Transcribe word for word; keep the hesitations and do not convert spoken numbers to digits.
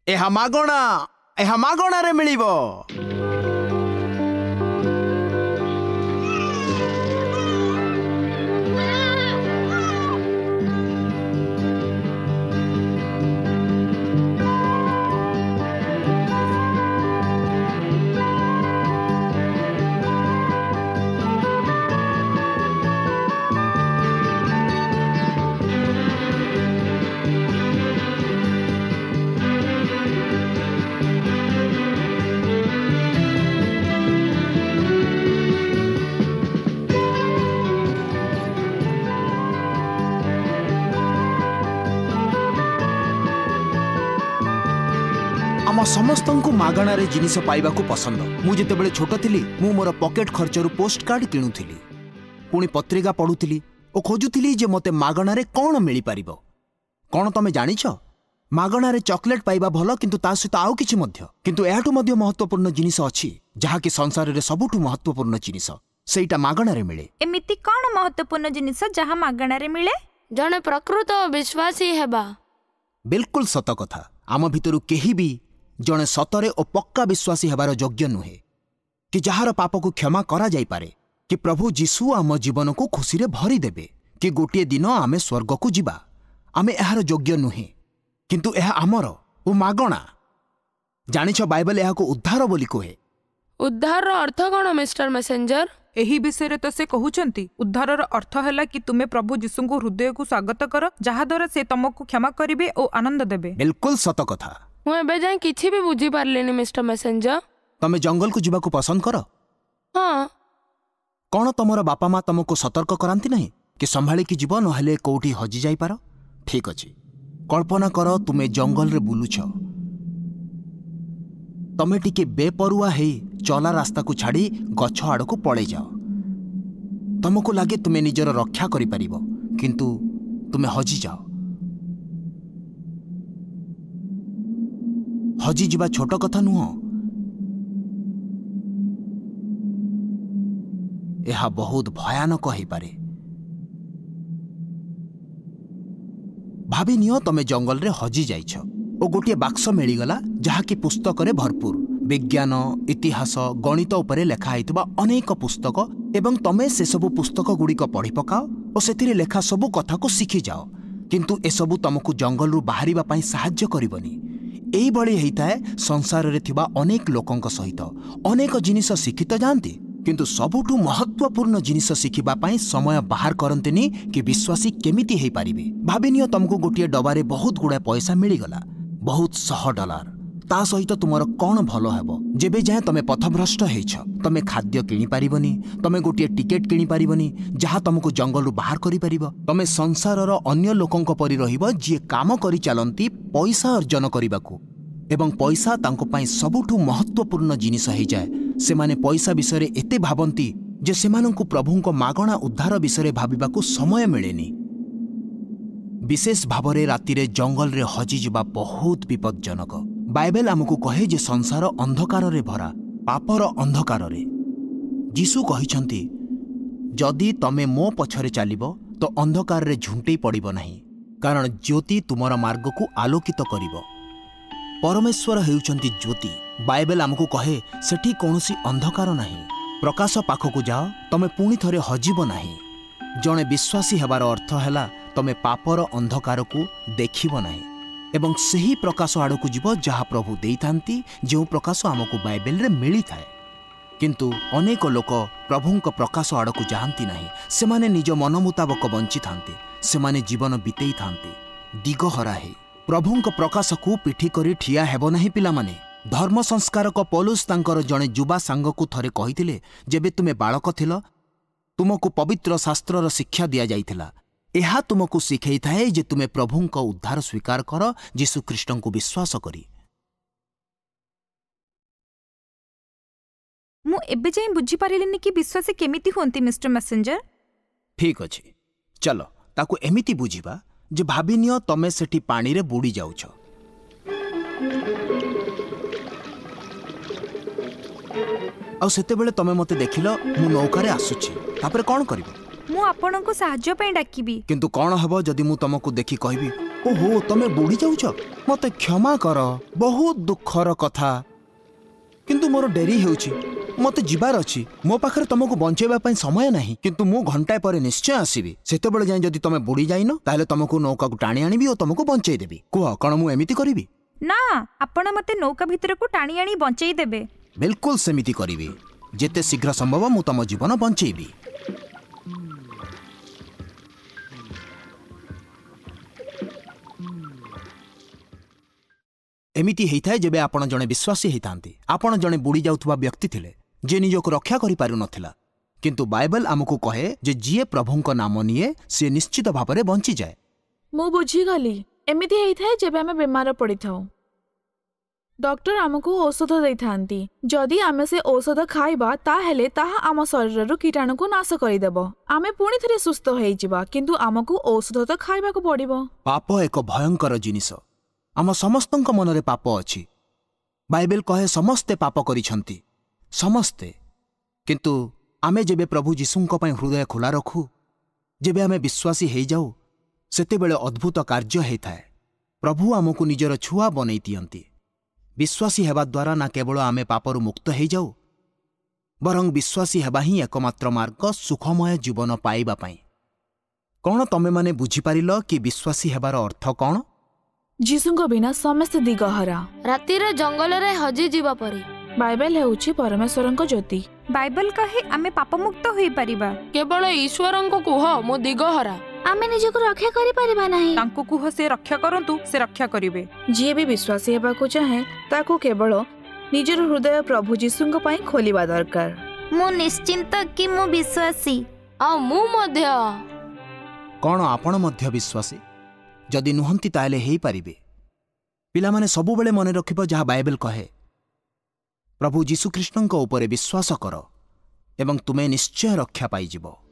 एहा मागणा एहा मागणा रे मिलिबो। आम समस्त को मागणार जिनिस पाइबा पसंद। मु जितेबले छोट थी मु मोर पॉकेट खर्चर पोस्ट कार्ड किणुली, पुणी पत्रिका पढ़ुली और खोजुली जे मते मागणार कौन मिल पार। कौन तमे जानिछ मागणार चॉकलेट पाइबा भल, किंतु ता सहित आउ किछि मध्य किंतु एहाटु मध्य महत्वपूर्ण जिनिस अछि जहाँकि संसार रे सबुठु महत्वपूर्ण जिनिस सेटा मागणार मिले। एमिति कौन महत्वपूर्ण जिनिस जहाँ मागणार मिले? जने प्रकृत विश्वासी हेबा। बिल्कुल सत कथा। आम भितरु केही भी जड़े सतरे और पक्का विश्वासी हेबार योग्य नुहे कि जहार पाप को क्षमा करा जाई पारे, कि प्रभु जीशु आम जीवन को खुशी रे भरी देबे, कि गोटे दिन आमे स्वर्ग को जिबा। आमे एहार योग्य नुहे किंतु एहा आमर ओ मागणा। जानिछ बाइबल एहा को उद्धार बोली कहे। उद्धार रो अर्थ कोन मिस्टर मैसेंजर? एही विषय तो से कहउचंती उद्धार रो अर्थ हैला कि तुमे प्रभु जीशु को हृदय को स्वागत कर, जहा द्वारा से तुमको क्षमा करिवे और आनंद देबे। बिल्कुल सत कथा। मु एबे जाय किछि भी बुझी पारलेनी मिस्टर मैसेंजर। तमे जंगल को जिबा को पसंद कर? हां। कौन तमर बापा माँ तुमको सतर्क करांती नहीं कि संभाली की जीव नहेले कोठी हजि जाई पार? ठीक अछि, कल्पना कर तुमे जंगल रे बुलुछ, तमे टिके बेपरुआ हे चला रास्ता को छाड़ी गछ आड़ को पड़े जाओ। तुमको लगे तुमे निजर रक्षा करि परिबो, किंतु तुमे हजि जाओ। हजि जीवा छोट कथा नुह, यह बहुत भयानक हो पारे। भाभी नियो तमे जंगल रे हजि जाइछ और गोटे बाक्स मिलगला जहाँकि पुस्तक रे भरपूर विज्ञान, इतिहास, गणित उपरे लेखा होइतबा अनेक पुस्तक, एवं तमे से सबु पुस्तक गुड़िक पढ़ी पकाओ और सेतिरे लेखा सबु कथा को शिखी जाओ, किंतु एसबु तुमको जंगल रु बाहरिबा पई सहाय्य करिवनी। एई बळी हेइताए संसार रे थिबा अनेक लोकंक सहित अनेक जिनिस शिखी तो जाती, किंतु सबुठु महत्वपूर्ण जिनिस शिखिबा पई समय बाहर करंतेनी कि विश्वासी केमिति हेइ पारिबे। भाबिनियो तुमको गोटे डबारे बहुत गुड़ा पैसा मिलगला, बहुत सौ डॉलर, ता सहित तुमर कौन भल हेबो? जेबे जाए तमे पथभ्रष्ट हेइछ, तमे खाद्य किनी पारिबनी, तमे गोटे टिकेट किनी पारिबनी जहा तुमको जंगल रु बाहर करि पारिबो। तमे संसारर अन्य लोकंक परि रहिबो जे काम करि चालंती पैसा अर्जन करिबाकू, एवं पैसा तांको पई सबुठु महत्वपूर्ण जिनिस हेइ जाए। सेमाने पैसा विषय एते भाबंती जे सेमानंकु प्रभुंको मागणा उद्धार विषय भाबिबाकू समय मिलेनी। विशेष भावरे रातिरे जंगल रे हजि जिबा बहुत विपज्जनक। बाइबल आमको कहे जे संसार अंधकार रे भरा, पापर अंधकार रे। जीशु कहिछंती जदि तमे मो पछरे चलिबो तो अंधकार रे झुंटेई पड़िबो नाही, कारण ज्योति तुमर मार्ग को आलोकित करिबो। परमेश्वर हेउचंती ज्योति। बाइबल आमको कहे सेठी कौनसी अंधकार नाही। प्रकाश पाखकु जाओ, तमे पुणी थरे हजिबो नाही। जणे विश्वासी हेबार अर्थ हैला तमे पापर अंधकार को देखिबो नाही एवं सही प्रकाश आड़कू जीव जहाँ प्रभु देइथांती, जो प्रकाश आमको बाइबल रे मिली थाए। किंतु अनेक लोक प्रभुंक प्रकाश आड़कू जाहांती नाही। सेमाने निज मन मुताबक बंची थांते, सेमाने जीवन बितेई थांते दिगहरा हे। प्रभुंक प्रकाश को पिठी करी ठिया हेबो नाही पिला माने। धर्म संस्कारक पौलुस तांकर जणे युवा सांग को थरे कहिथिले, जेबे तुमे बालक थिल तुमको पवित्र शास्त्रर शिक्षा दिया जाइथिला। एहा तुमको शिखई थाए जे तुमे प्रभुंक उद्धार स्वीकार कर, जीशु ख्रीष्टन को विश्वास करी। मु एबे जाय बुझी पारिलिनी कि विश्वासी केमिति होंती मिस्टर मैसेंजर। ठीक अछि, चलो ताको एमिति बुझिबा जे भाबिनियो तमे सेठी पानी रे बुड़ी जाउछ। आ सेते बेले तमे मते देखिलो मु नौकारे आसुछि, तापर कोन करिवो? मु आपन को सहाय्य पय डाकिबी। किंतु कोन हबो जदि मु तमको देखि कहबी ओहो तमे बुड़ी जाउछ मते क्षमा कर बहुत दुखर कथा किंतु मोर डेरी हेउछि मते जिबार अछि मो पाखरे तुमको बंचेबा पई समय नाही किंतु मु घंटाए परे निश्चय आसीबी सेते बेले जाय जदी तमे बुड़ी जाइनो ताले तुमको नौका को टाणी आनिबी ओ तुमको बंचेई देबी कुह कण मु एमिति करिबी ना आपण मते नौका भितर को टाणी आनी बंचेई देबे बिल्कुल सेमिति करिबी जेते शीघ्र संभव मु तम जीवन बंचेइबी एमिति हेइथाय जेबे आपण जणे विश्वासी हेइतांती आपण जणे बुड़ी जाउथबा व्यक्ति थिले जे निजको रक्षा करि पारु नथिला किंतु बाइबल हमकु कहे जे जिए प्रभुंक नाम निये से निश्चित भाबरे बंची जाए मु बुझी गली एमिति हेइथाय जेबे आमे बीमार पड़ी थाउ डॉक्टर आमको औषध देई थांती जदि आमे से औषध खाइबा ताहेले ताहा आम शरीररु कीटाणु को नाश करि देबो आमे पुणी थरे सुस्थ होई जिबा किंतु आमको औषध तो खाइबा को पड़िबो पाप एक भयंकर जिनिस आम समस्तंक मनरे पाप अछि बाइबल कहे समस्ते पाप करिछंती समस्ते किंतु आमे जेबे प्रभु यीशुंक पई हृदय खुला रखु जेबे आमे विश्वासी हेई जाऊ सेते बेले अद्भुत कार्य हेइथाय प्रभु आमको निजर छुआ बनै दियंती विश्वासी हेबा द्वारा ना केवल आमे पापरु मुक्त हेई जाऊ बरं विश्वासी हेबा ही एकमात्र मार्ग सुखमय जीवन पाइबा पई कौन तमे माने बुझी पारिलो कि विश्वासी हेबार अर्थ कौन जीशुंको बिना समस्त दिगहरा रातिर जंगल रे हजी जीवा परी बाइबल हेउछि परमेश्वरंको ज्योति बाइबल कहे आमे पाप मुक्त होई परिबा केवल ईश्वरंको कुह मो दिगहरा आमे निजको रक्षा करि परिबा नाही तांको कुह से रक्षा करंतु से रक्षा करिवे जे भी विश्वासी हेबाको चाहे ताको केवल निजर हृदय प्रभु जीशुंको पई खोलिबा दरकार मु निश्चिंत कि मु विश्वासी आ मु मध्य कौन आपण मध्य विश्वासी जदि नुहंती ताले हेई पारिबे पिला माने सबु बेले मने रखिबो जहा बाइबल कहे प्रभु यीशु ख्रीष्टंको ऊपर विश्वास कर एवं तुमे निश्चय रक्षा पाई जिवो।